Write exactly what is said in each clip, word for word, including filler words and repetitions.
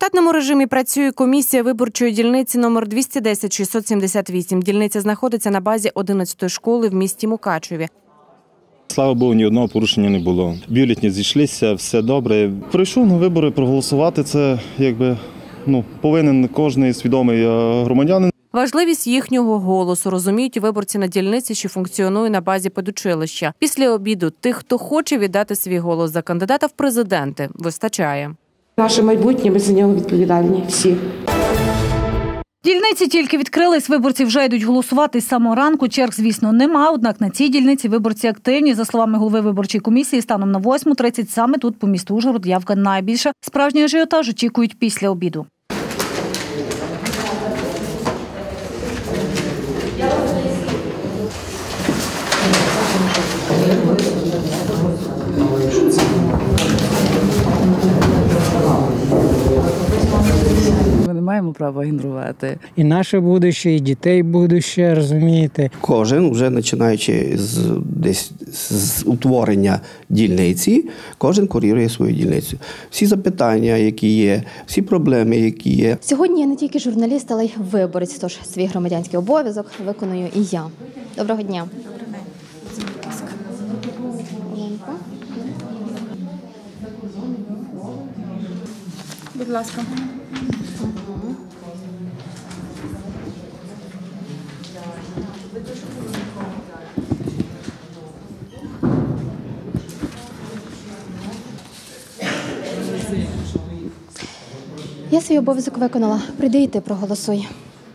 штатному режимі працює комісія виборчої дільниці номер двісті десять шістсот сімдесят вісім. Дільниця знаходиться на базі одинадцятої школи в місті Мукачеві. Слава Богу, ні одного порушення не було. Бюлетені зійшлися, все добре. Прийшов на вибори проголосувати, це якби, ну, повинен кожен свідомий громадянин. Важливість їхнього голосу розуміють виборці на дільниці, що функціонує на базі педучилища. Після обіду тих, хто хоче віддати свій голос за кандидата в президенти, вистачає. Наше майбутнє, ми за нього відповідальні всі. Дільниці тільки відкрились, виборці вже йдуть голосувати з самого ранку. Черг, звісно, нема, однак на цій дільниці виборці активні. За словами голови виборчої комісії, станом на восьму тридцять саме тут по місту Ужгород явка найбільша. Справжній ажіотаж очікують після обіду. Ми не маємо права ігнорувати. І наше будуще, і дітей будуще, розумієте. Кожен, вже починаючи з, десь з утворення дільниці, кожен курірує свою дільницю. Всі запитання, які є, всі проблеми, які є. Сьогодні я не тільки журналіст, але й виборець, тож свій громадянський обов'язок виконую і я. Доброго дня. Будь ласка. Я свій обов'язок виконала. Прийди і ти проголосуй.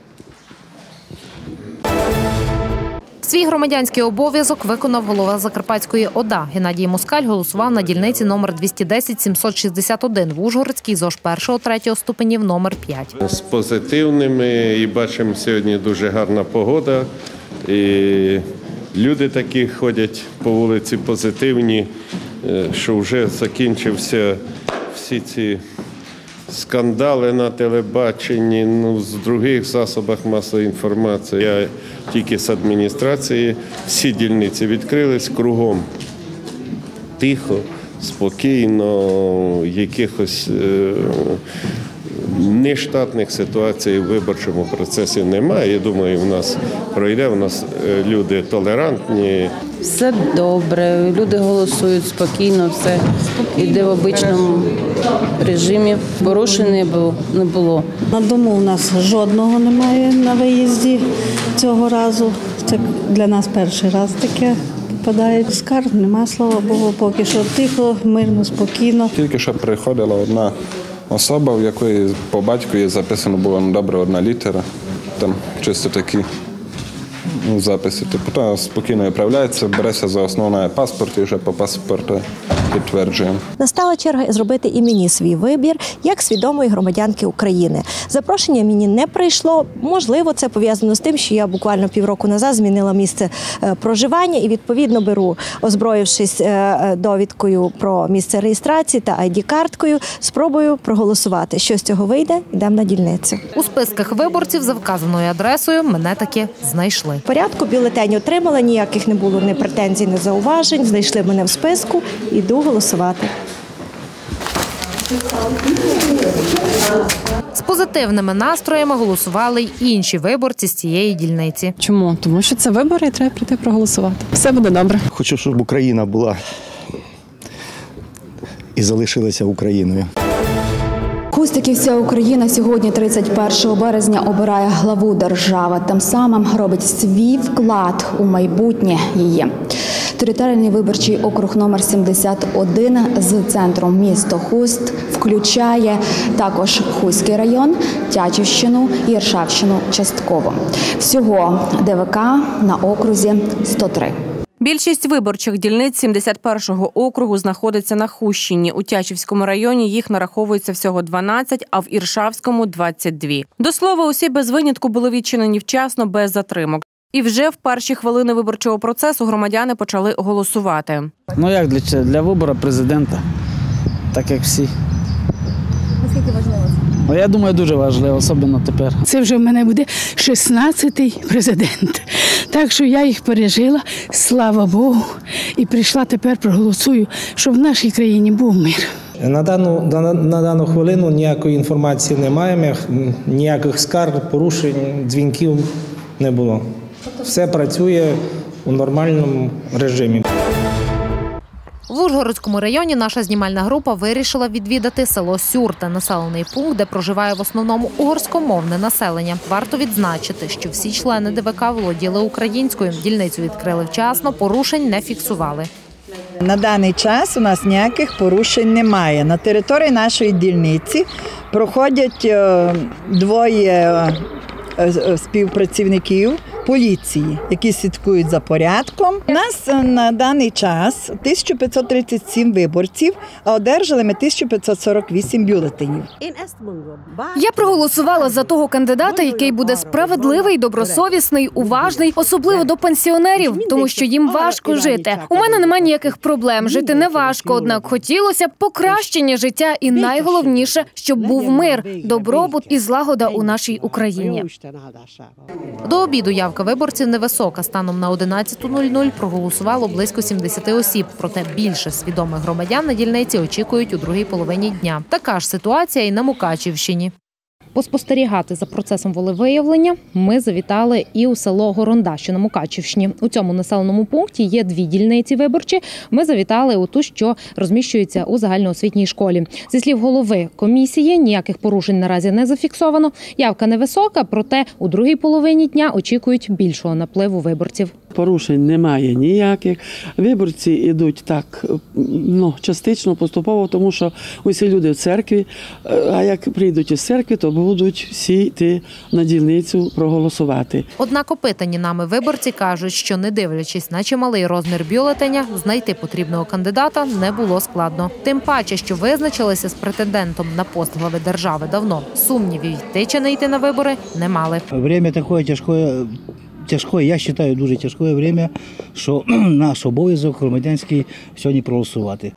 Свій громадянський обов'язок виконав голова Закарпатської ОДА. Геннадій Москаль голосував на дільниці номер двісті десять сімсот шістдесят один в Ужгородській ЗОЖ першого-третього ступенів номер п'ять. З позитивними і бачимо сьогодні дуже гарна погода. І люди такі ходять по вулиці позитивні, що вже закінчився всі ці скандали на телебаченні, ну, з других засобах масової інформації. Я тільки з адміністрації, всі дільниці відкрились кругом. Тихо, спокійно, якихось е- нештатних ситуацій у виборчому процесі немає. Я думаю, в нас пройде, в нас люди толерантні. Все добре, люди голосують спокійно, все йде в обичному режимі. Порушень не було. На дому у нас жодного немає на виїзді цього разу. Це для нас перший раз таке попадає. Скарг нема, слава Богу, поки що тихо, мирно, спокійно. Тільки що приходила одна особа, в якої по батькові записано було добре одна літера. Там чисто такі записи. Типу, то спокійно відправляється, береться за основний паспорт і вже по паспорту підтверджуємо. Настала черга зробити і мені свій вибір, як свідомої громадянки України. Запрошення мені не прийшло. Можливо, це пов'язано з тим, що я буквально півроку назад змінила місце проживання і, відповідно, беру, озброївшись довідкою про місце реєстрації та ай ді-карткою, спробую проголосувати. Що з цього вийде, йдемо на дільницю. У списках виборців за вказаною адресою мене таки знайшли. В порядку, бюлетень отримала, ніяких не було ні претензій, ні зауважень. Знайшли мене в списку, іду голосувати. З позитивними настроями голосували й інші виборці з цієї дільниці. Чому? Тому що це вибори і треба прийти проголосувати. Все буде добре. Хочу, щоб Україна була і залишилася Україною. Хустиківська Україна сьогодні, тридцять першого березня, обирає главу держави. Тим самим робить свій вклад у майбутнє її. Територіальний виборчий округ номер сімдесят один з центром місто Хуст включає також Хуський район, Тячівщину і Іршавщину частково. Всього де вэ ка на окрузі сто три. Більшість виборчих дільниць сімдесят першого округу знаходиться на Хущині. У Тячівському районі їх нараховується всього дванадцять, а в Іршавському – двадцять два. До слова, усі без винятку були відчинені вчасно, без затримок. І вже в перші хвилини виборчого процесу громадяни почали голосувати. Ну як для, для вибору президента, так як всі. Наскільки важливо це? Я думаю, дуже важливо, особливо тепер. Це вже в мене буде шістнадцятий президент. Так що я їх пережила, слава Богу, і прийшла тепер проголосую, щоб в нашій країні був мир. На дану, на, на дану хвилину ніякої інформації не маємо, ніяких скарг, порушень, дзвінків не було. Все працює у нормальному режимі. В Ужгородському районі наша знімальна група вирішила відвідати село Сюрте, населений пункт, де проживає в основному угорськомовне населення. Варто відзначити, що всі члени ДВК володіли українською. Дільницю відкрили вчасно, порушень не фіксували. На даний час у нас ніяких порушень немає. На території нашої дільниці проходять двоє співпрацівників поліції, які слідкують за порядком. У нас на даний час тисяча п'ятсот тридцять сім виборців, а одержали ми тисячу п'ятсот сорок вісім бюлетенів. Я проголосувала за того кандидата, який буде справедливий, добросовісний, уважний, особливо до пенсіонерів, тому що їм важко жити. У мене немає ніяких проблем, жити не важко, однак хотілося б покращення життя і найголовніше, щоб був мир, добробут і злагода у нашій Україні. До обіду явка виборців невисока. Станом на одинадцяту нуль нуль проголосувало близько сімдесят осіб. Проте більше свідомих громадян на дільниці очікують у другій половині дня. Така ж ситуація і на Мукачівщині. Поспостерігати за процесом волевиявлення ми завітали і у село Горонда, що на Мукачівщині. У цьому населеному пункті є дві дільниці виборчі. Ми завітали у ту, що розміщується у загальноосвітній школі. Зі слів голови комісії, ніяких порушень наразі не зафіксовано. Явка невисока, проте у другій половині дня очікують більшого напливу виборців. Порушень немає ніяких. Виборці йдуть так, ну, частично, поступово, тому що усі люди в церкві, а як прийдуть із церкви, то будуть всі йти на дільницю проголосувати. Однак опитані нами виборці кажуть, що не дивлячись на чималий розмір бюлетеня, знайти потрібного кандидата не було складно. Тим паче, що визначилися з претендентом на пост глави держави давно. Сумнівів йти чи не йти на вибори не мали. Время таке тяжке. Тяжке, я вважаю, дуже тяжке время, що наш обов'язок громадянський сьогодні проголосувати.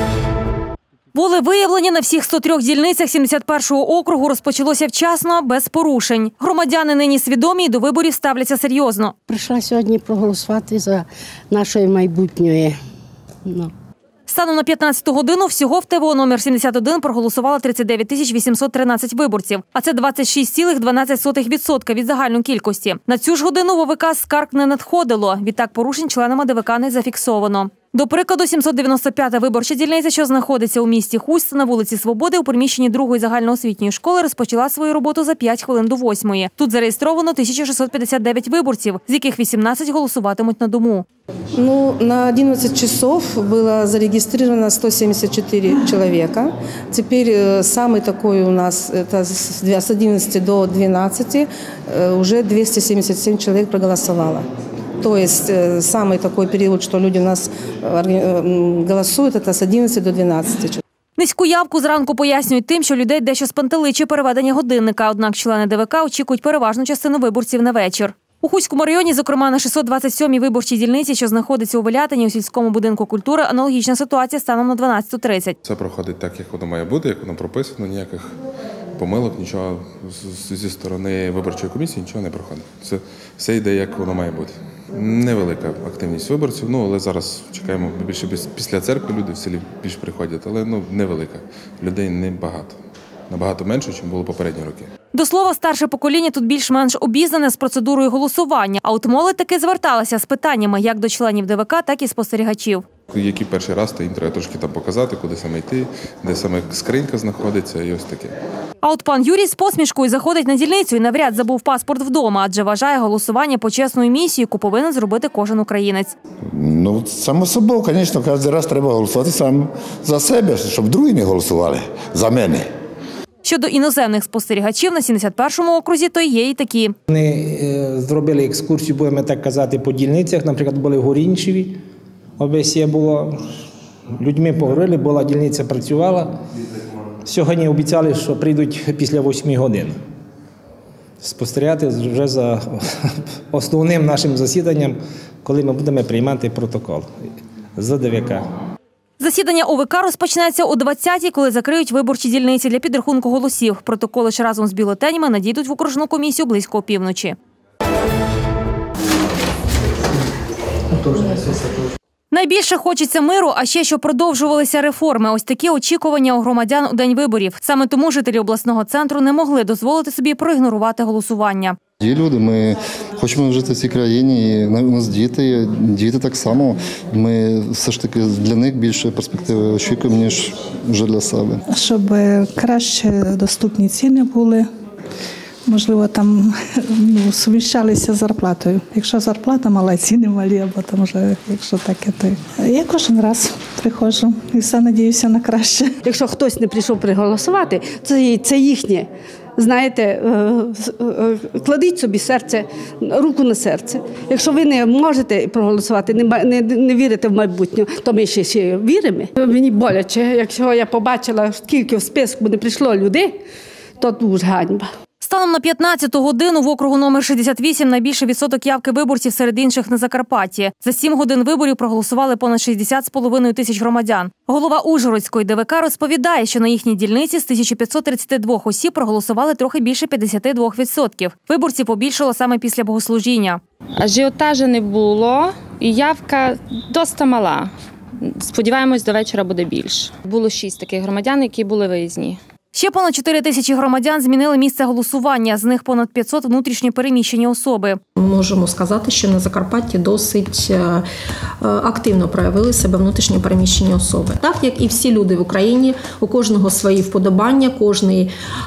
Волевиявлення на всіх сто трьох дільницях сімдесят першого округу розпочалося вчасно, без порушень. Громадяни нині свідомі і до виборів ставляться серйозно. Прийшла сьогодні проголосувати за наше майбутнє. Ну. Станом на п'ятнадцяту годину всього в ТВО номер сімдесят один проголосувало тридцять дев'ять тисяч вісімсот тринадцять виборців, а це двадцять шість цілих дванадцять сотих відсотка від загальної кількості. На цю ж годину в ОВК скарг не надходило, відтак порушень членами ДВК не зафіксовано. До прикладу, сімсот дев'яносто п'ята виборча дільниця, що знаходиться у місті Хуст на вулиці Свободи, у приміщенні другої загальноосвітньої школи, розпочала свою роботу за п'ять хвилин до восьмої. Тут зареєстровано тисяча шістсот п'ятдесят дев'ять виборців, з яких вісімнадцять голосуватимуть на дому. Ну, на одиннадцать часов было зарегистрировано сто семьдесят четыре человека. Теперь самый такой у нас, это с одиннадцати до двенадцати, уже двести семьдесят семь человек проголосовало. То есть самый такой период, что люди у нас голосуют, это с одиннадцати до двенадцати. Низьку явку зранку пояснюють тим, що людей дещо спантеличить переведення годинника, однак члени ДВК очікують переважну частину виборців на вечір. У Хуському районі, зокрема на шістсот двадцять сьомій виборчій дільниці, що знаходиться у Велятині, у сільському будинку культури, аналогічна ситуація станом на дванадцяту тридцять. Це проходить так, як воно має бути, як воно прописано, ніяких помилок, нічого зі сторони виборчої комісії нічого не проходить. Це все йде, як воно має бути. Невелика активність виборців, ну, але зараз чекаємо, більше після церкви люди в селі більше приходять, але ну, невелика. Людей небагато. Набагато менше, ніж було попередні роки. До слова, старше покоління тут більш-менш обізнане з процедурою голосування, а от молодь таки зверталася з питаннями як до членів ДВК, так і спостерігачів. Які перший раз, то їм треба трошки там показати, куди саме йти, де саме скринька знаходиться і ось таке. А от пан Юрій з посмішкою заходить на дільницю і навряд забув паспорт вдома, адже вважає голосування почесною місією, яку повинен зробити кожен українець. Ну, само собою, звісно, кожен раз треба голосувати сам за себе, щоб другі не голосували за мене. Щодо іноземних спостерігачів на сімдесят першому окрузі, то є і такі. Вони зробили екскурсію, будемо так казати, по дільницях. Наприклад, були в Горінчеві, ОБСЄ було, людьми поговорили, була дільниця, працювала. Сьогодні обіцяли, що прийдуть після восьми годин. Спостерігати вже за основним нашим засіданням, коли ми будемо приймати протокол з ДВК. Засідання ОВК розпочнеться о двадцятій, коли закриють виборчі дільниці для підрахунку голосів. Протоколи ж разом з бюлетенями надійдуть в окружну комісію близько опівночі. Найбільше хочеться миру, а ще, щоб продовжувалися реформи. Ось такі очікування у громадян у день виборів. Саме тому жителі обласного центру не могли дозволити собі проігнорувати голосування. Є люди, ми хочемо жити в цій країні, і у нас діти, діти так само. Ми все ж таки для них більше перспективи очікуємо, ніж вже для себе. Щоб краще доступні ціни були, можливо, там ну, суміщалися з зарплатою. Якщо зарплата мала, ціни малі, або там вже, якщо таке, то я кожен раз приходжу і все надіюся на краще. Якщо хтось не прийшов приголосувати, це, це їхнє. Знаєте, кладіть собі серце, руку на серце. Якщо ви не можете проголосувати, не, не, не вірите в майбутнє, то ми ще, ще віримо. Мені боляче, якщо я побачила, скільки в списку не прийшло людей, то дуже ганьба. Станом на п'ятнадцяту годину в округу номер шістдесят вісім найбільший відсоток явки виборців серед інших на Закарпатті. За сім годин виборів проголосували понад шістдесят з половиною тисяч громадян. Голова Ужгородської ДВК розповідає, що на їхній дільниці з тисяча п'ятсот тридцяти двох осіб проголосували трохи більше п'ятдесят два відсотки. Виборців побільшало саме після богослужіння. Ажіотажу не було і явка досить мала. Сподіваємось, до вечора буде більше. Було шість таких громадян, які були виїзні. Ще понад чотири тисячі громадян змінили місце голосування, з них понад п'ятсот внутрішньо переміщені особи. Можемо сказати, що на Закарпатті досить активно проявили себе внутрішньо переміщені особи. Так, як і всі люди в Україні, у кожного свої вподобання, кожен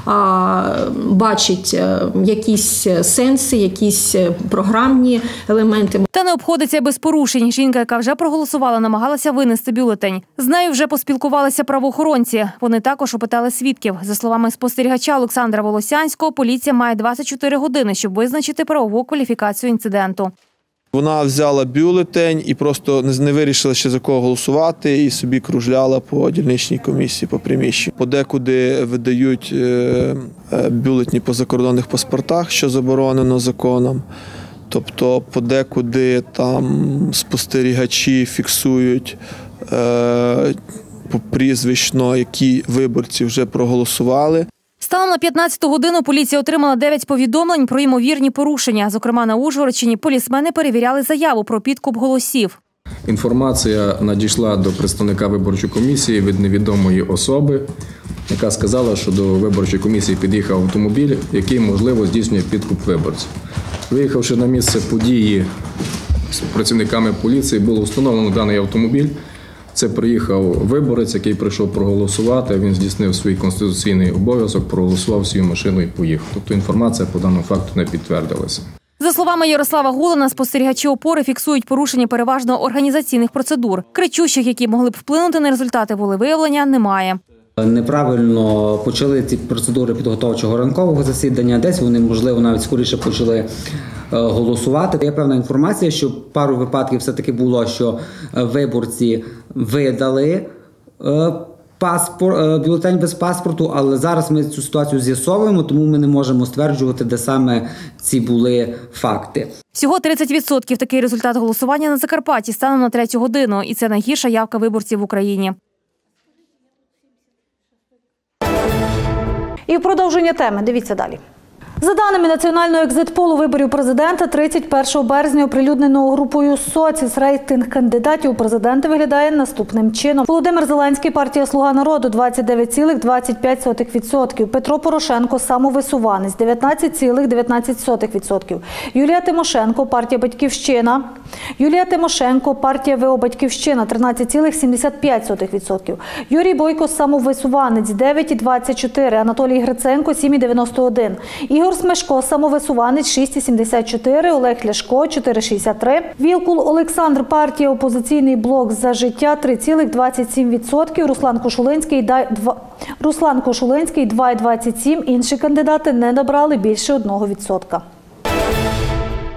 бачить якісь сенси, якісь програмні елементи. Та не обходиться без порушень. Жінка, яка вже проголосувала, намагалася винести бюлетень. З нею вже поспілкувалися правоохоронці. Вони також опитали свідків. За словами спостерігача Олександра Волосянського, поліція має двадцять чотири години, щоб визначити правову кваліфікацію інциденту. Вона взяла бюлетень і просто не вирішила ще за кого голосувати і собі кружляла по дільничній комісії, по приміщенню. Подекуди видають бюлетні по закордонних паспортах, що заборонено законом. Тобто подекуди там спостерігачі фіксують е, прізвищно, які виборці вже проголосували. Станом на п'ятнадцяту годину поліція отримала дев'ять повідомлень про ймовірні порушення. Зокрема, на Ужгородщині полісмени перевіряли заяву про підкуп голосів. Інформація надійшла до представника виборчої комісії від невідомої особи, яка сказала, що до виборчої комісії під'їхав автомобіль, який, можливо, здійснює підкуп виборців. Виїхавши на місце події з працівниками поліції, було встановлено даний автомобіль. Це приїхав виборець, який прийшов проголосувати, він здійснив свій конституційний обов'язок, проголосував свою машину і поїхав. Тобто інформація по даному факту не підтвердилася. За словами Ярослава Гулина, спостерігачі опори фіксують порушення переважно організаційних процедур. Кричущих, які могли б вплинути на результати волевиявлення, немає. Неправильно почали ці процедури підготовчого ранкового засідання, десь вони, можливо, навіть скоріше почали голосувати. Є певна інформація, що пару випадків все-таки було, що виборці видали паспорт, бюлетень без паспорту, але зараз ми цю ситуацію з'ясовуємо, тому ми не можемо стверджувати, де саме ці були факти. Всього тридцять відсотків такий результат голосування на Закарпатті станом на третю годину, і це найгірша явка виборців в Україні. І в продовження теми. Дивіться далі. За даними національного екзит-полу виборів президента, тридцять першого березня оприлюдненого групою «Соціс» рейтинг кандидатів у президенти виглядає наступним чином. Володимир Зеленський, партія «Слуга народу» – двадцять дев'ять цілих двадцять п'ять сотих відсотка. Петро Порошенко, самовисуванець – дев'ятнадцять цілих дев'ятнадцять сотих відсотка. Юлія Тимошенко, партія «Батьківщина». Юлія Тимошенко, партія ВО «Батьківщина» – тринадцять цілих сімдесят п'ять сотих відсотка. Юрій Бойко, самовисуванець – дев'ять цілих двадцять чотири. Анатолій Гриценко – сім цілих дев'яносто один. Ігор Смешко, самовисуванець – шість цілих сімдесят чотири, Олег Ляшко – чотири цілих шістдесят три, Вілкул Олександр, партія «Опозиційний блок за життя» – три цілих двадцять сім відсотка, Руслан Кошулинський – два цілих двадцять сім, інші кандидати не набрали більше одного відсотка.